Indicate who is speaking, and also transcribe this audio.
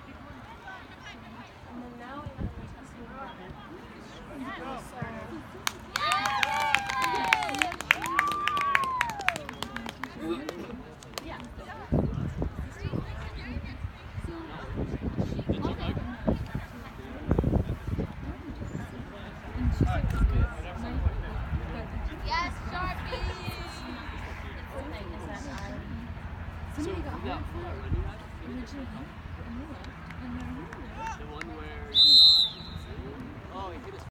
Speaker 1: Yes, Sharpie!
Speaker 2: Somebody got home. Originally, the one where you saw. Oh, he hit his